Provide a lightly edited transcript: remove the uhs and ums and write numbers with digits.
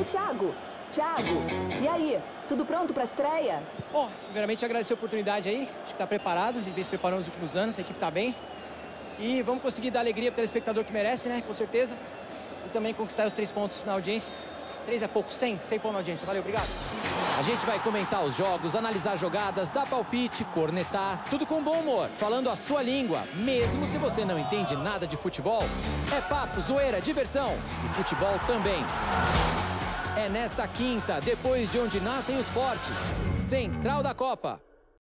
Thiago. Thiago, e aí? Tudo pronto para a estreia? Bom, primeiramente agradecer a oportunidade aí. Acho que está preparado, ele vem se preparando nos últimos anos, a equipe está bem. E vamos conseguir dar alegria para o telespectador que merece, né? Com certeza. E também conquistar os 3 pontos na audiência. 3 é pouco, 100 pontos na audiência. Valeu, obrigado. A gente vai comentar os jogos, analisar jogadas, dar palpite, cornetar, tudo com bom humor, falando a sua língua, mesmo se você não entende nada de futebol. É papo, zoeira, diversão e futebol também. É nesta quinta, depois de Onde Nascem os Fortes, Central da Copa.